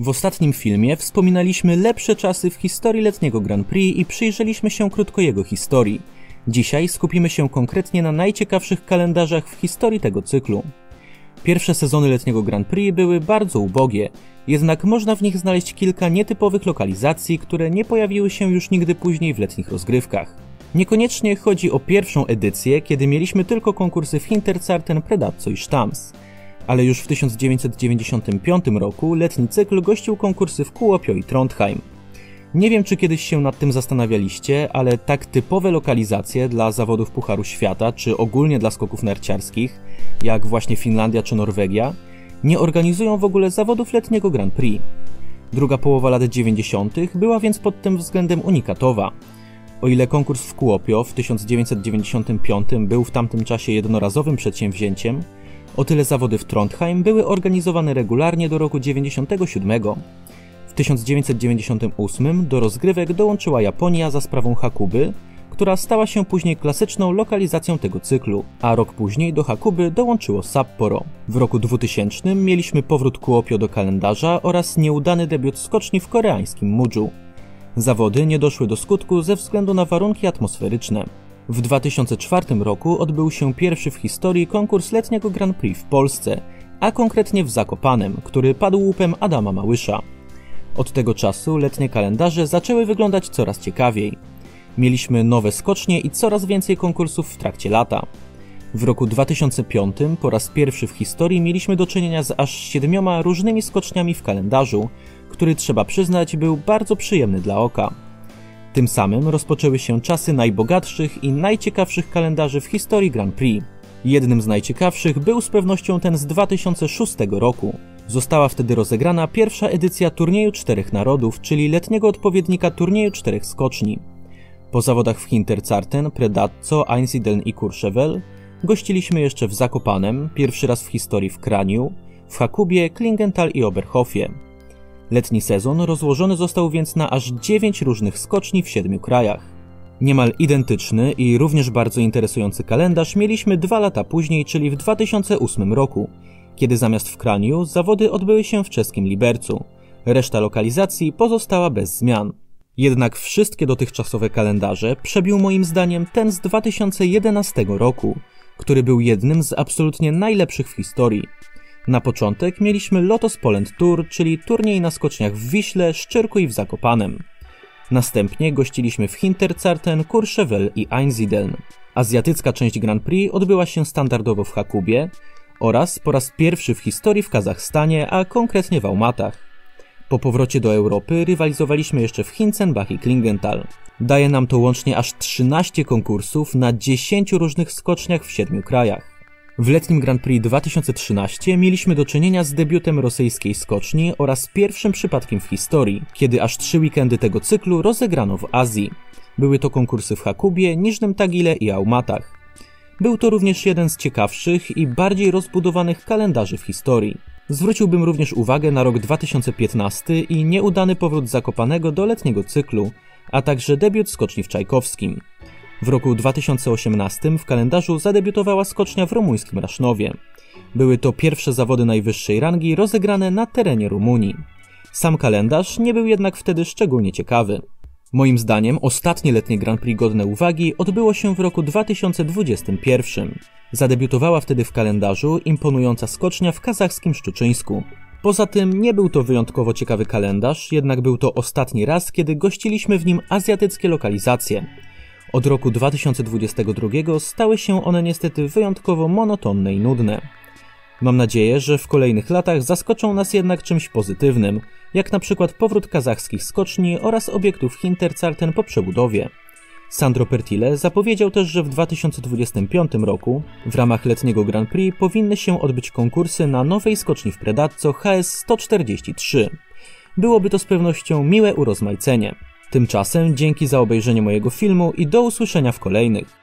W ostatnim filmie wspominaliśmy lepsze czasy w historii letniego Grand Prix i przyjrzeliśmy się krótko jego historii. Dzisiaj skupimy się konkretnie na najciekawszych kalendarzach w historii tego cyklu. Pierwsze sezony letniego Grand Prix były bardzo ubogie, jednak można w nich znaleźć kilka nietypowych lokalizacji, które nie pojawiły się już nigdy później w letnich rozgrywkach. Niekoniecznie chodzi o pierwszą edycję, kiedy mieliśmy tylko konkursy w Hinterzarten, Predazzo i Stams. Ale już w 1995 roku letni cykl gościł konkursy w Kuopio i Trondheim. Nie wiem, czy kiedyś się nad tym zastanawialiście, ale tak typowe lokalizacje dla zawodów Pucharu Świata, czy ogólnie dla skoków narciarskich, jak właśnie Finlandia czy Norwegia, nie organizują w ogóle zawodów letniego Grand Prix. Druga połowa lat 90. była więc pod tym względem unikatowa. O ile konkurs w Kuopio w 1995 był w tamtym czasie jednorazowym przedsięwzięciem, o tyle zawody w Trondheim były organizowane regularnie do roku 1997. W 1998 do rozgrywek dołączyła Japonia za sprawą Hakuby, która stała się później klasyczną lokalizacją tego cyklu, a rok później do Hakuby dołączyło Sapporo. W roku 2000 mieliśmy powrót Kuopio do kalendarza oraz nieudany debiut skoczni w koreańskim Muju. Zawody nie doszły do skutku ze względu na warunki atmosferyczne. W 2004 roku odbył się pierwszy w historii konkurs letniego Grand Prix w Polsce, a konkretnie w Zakopanem, który padł łupem Adama Małysza. Od tego czasu letnie kalendarze zaczęły wyglądać coraz ciekawiej. Mieliśmy nowe skocznie i coraz więcej konkursów w trakcie lata. W roku 2005 po raz pierwszy w historii mieliśmy do czynienia z aż 7 różnymi skoczniami w kalendarzu, który trzeba przyznać był bardzo przyjemny dla oka. Tym samym rozpoczęły się czasy najbogatszych i najciekawszych kalendarzy w historii Grand Prix. Jednym z najciekawszych był z pewnością ten z 2006 roku. Została wtedy rozegrana pierwsza edycja turnieju 4 narodów, czyli letniego odpowiednika turnieju 4 skoczni. Po zawodach w Hinterzarten, Predazzo, Einsiedeln i Courchevel gościliśmy jeszcze w Zakopanem, pierwszy raz w historii w Kraniu, w Hakubie, Klingenthal i Oberhofie. Letni sezon rozłożony został więc na aż 9 różnych skoczni w 7 krajach. Niemal identyczny i również bardzo interesujący kalendarz mieliśmy 2 lata później, czyli w 2008 roku, kiedy zamiast w Kraniu zawody odbyły się w czeskim Libercu. Reszta lokalizacji pozostała bez zmian. Jednak wszystkie dotychczasowe kalendarze przebił moim zdaniem ten z 2011 roku, który był jednym z absolutnie najlepszych w historii. Na początek mieliśmy Lottos Poland Tour, czyli turniej na skoczniach w Wiśle, Szczyrku i w Zakopanem. Następnie gościliśmy w Hinterzarten, Courchevel i Einsiedeln. Azjatycka część Grand Prix odbyła się standardowo w Hakubie oraz po raz pierwszy w historii w Kazachstanie, a konkretnie w Almatach. Po powrocie do Europy rywalizowaliśmy jeszcze w Hinzenbach i Klingenthal. Daje nam to łącznie aż 13 konkursów na 10 różnych skoczniach w 7 krajach. W letnim Grand Prix 2013 mieliśmy do czynienia z debiutem rosyjskiej skoczni oraz pierwszym przypadkiem w historii, kiedy aż 3 weekendy tego cyklu rozegrano w Azji. Były to konkursy w Hakubie, Niżnym Tagile i Almatach. Był to również jeden z ciekawszych i bardziej rozbudowanych kalendarzy w historii. Zwróciłbym również uwagę na rok 2015 i nieudany powrót Zakopanego do letniego cyklu, a także debiut skoczni w Czajkowskim. W roku 2018 w kalendarzu zadebiutowała skocznia w rumuńskim Rasznowie. Były to pierwsze zawody najwyższej rangi rozegrane na terenie Rumunii. Sam kalendarz nie był jednak wtedy szczególnie ciekawy. Moim zdaniem ostatnie letnie Grand Prix godne uwagi odbyło się w roku 2021. Zadebiutowała wtedy w kalendarzu imponująca skocznia w kazachskim Szczuczyńsku. Poza tym nie był to wyjątkowo ciekawy kalendarz, jednak był to ostatni raz, kiedy gościliśmy w nim azjatyckie lokalizacje. Od roku 2022 stały się one niestety wyjątkowo monotonne i nudne. Mam nadzieję, że w kolejnych latach zaskoczą nas jednak czymś pozytywnym, jak na przykład powrót kazachskich skoczni oraz obiektów Hinterzarten po przebudowie. Sandro Pertile zapowiedział też, że w 2025 roku w ramach letniego Grand Prix powinny się odbyć konkursy na nowej skoczni w Predazzo HS 143. Byłoby to z pewnością miłe urozmaicenie. Tymczasem dzięki za obejrzenie mojego filmu i do usłyszenia w kolejnych.